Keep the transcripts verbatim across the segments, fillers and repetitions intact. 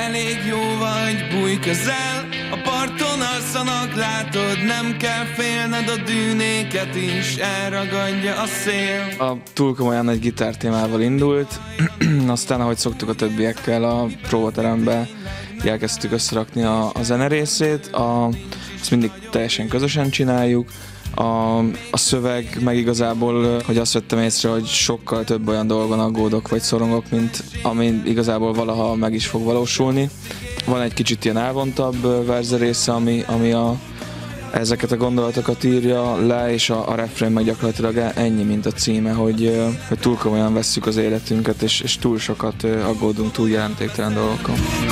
elég jó vagy, bújj közel, a parton alszanak, látod, nem kell félned, a dűnéket is elragadja a szél. A túl komolyan egy gitártémával indult, aztán ahogy szoktuk a többiekkel a próbaterembe, elkezdtük összerakni a, a zene részét, a, azt mindig teljesen közösen csináljuk. A, a szöveg meg igazából, hogy azt vettem észre, hogy sokkal több olyan dolgon aggódok vagy szorongok, mint ami igazából valaha meg is fog valósulni. Van egy kicsit ilyen elvontabb verze része, ami, ami a, ezeket a gondolatokat írja le, és a, a refrén meg gyakorlatilag ennyi, mint a címe, hogy, hogy túl komolyan vesszük az életünket, és, és túl sokat aggódunk túl jelentéktelen dolgokon.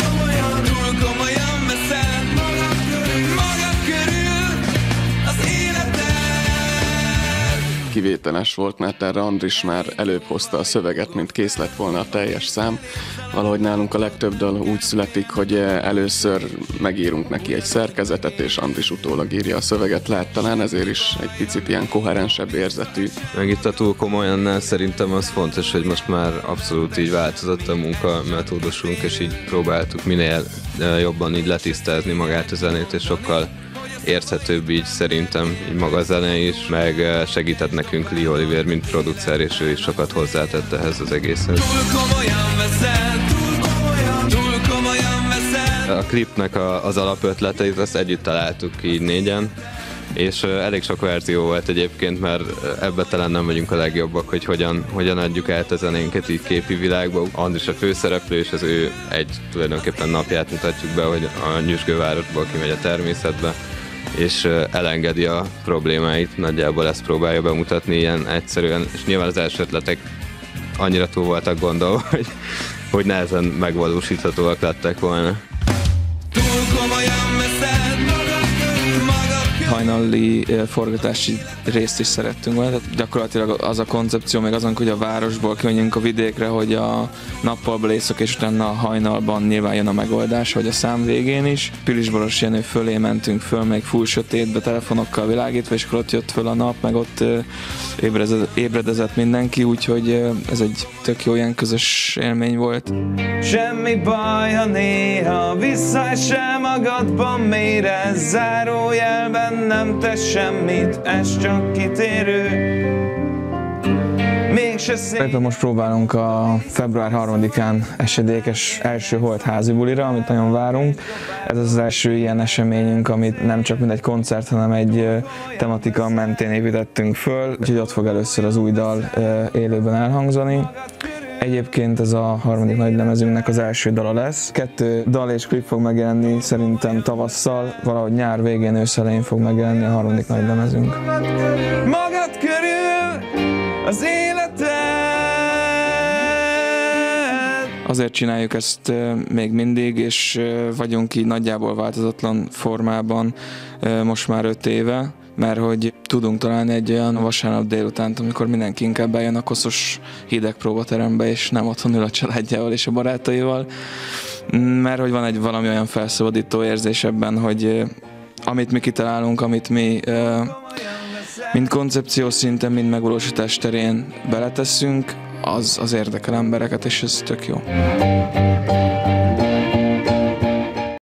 Kivételes volt, mert erre Andris már előbb hozta a szöveget, mint kész lett volna a teljes szám. Valahogy nálunk a legtöbb dal úgy születik, hogy először megírunk neki egy szerkezetet, és Andris utólag írja a szöveget. Lehet talán ezért is egy picit ilyen koherensebb érzetű. Meg itt a túl komolyannál szerintem az fontos, hogy most már abszolút így változott a munka metódusunk, és így próbáltuk minél jobban így letisztázni magát a zenét, és sokkal érthetőbb így szerintem így maga a zene is, meg segített nekünk Lee Oliver, mint producer, és ő is sokat hozzátett ehhez az egészhez. A klipnek a, az alapötleteit azt együtt találtuk így négyen, és elég sok verzió volt egyébként, mert ebbe talán nem vagyunk a legjobbak, hogy hogyan, hogyan adjuk át a zenénket így képi világba. Andris a főszereplő, és az ő egy tulajdonképpen napját mutatjuk be, hogy a nyüzsgővárosból kimegy a természetbe, és elengedi a problémáit, nagyjából ezt próbálja bemutatni ilyen egyszerűen, és nyilván az első ötletek annyira túl voltak gondolva, hogy, hogy nehezen megvalósíthatóak lettek volna. Hajnali forgatási részt is szerettünk volna, tehát gyakorlatilag az a koncepció még azon, hogy a városból kimenjünk a vidékre, hogy a nappalból éjszak és utána a hajnalban nyilván jön a megoldás, hogy a szám végén is. Pilisboros Jenő fölé mentünk föl, még full sötétbe, telefonokkal világítva, és akkor ott jött föl a nap, meg ott ébredezett mindenki, úgyhogy ez egy tök jó ilyen közös élmény volt. Semmi baj, ha néha visszaesel magadban mélyre, zárójelben nem tesz semmit, ez csak kitérő. Éppen most próbálunk a február harmadikán esedékes első holt házi bulira, amit nagyon várunk. Ez az első ilyen eseményünk, amit nem csak mint egy koncert, hanem egy tematika mentén építettünk föl, úgyhogy ott fog először az új dal élőben elhangzani. Egyébként ez a harmadik nagylemezünknek az első dala lesz. Kettő dal és klip fog megjelenni szerintem tavasszal, valahogy nyár végén, ősz elején fog megjelenni a harmadik nagylemezünk. Magad körül az életed. Azért csináljuk ezt még mindig, és vagyunk így nagyjából változatlan formában most már öt éve, mert hogy tudunk találni egy olyan vasárnap délutánt, amikor mindenki inkább eljön a koszos hideg próbaterembe, és nem otthon ül a családjával és a barátaival, mert hogy van egy valami olyan felszabadító érzés ebben, hogy amit mi kitalálunk, amit mi mind koncepció szinten, mind megvalósítás terén beletesszünk, az, az érdekel embereket, és ez tök jó.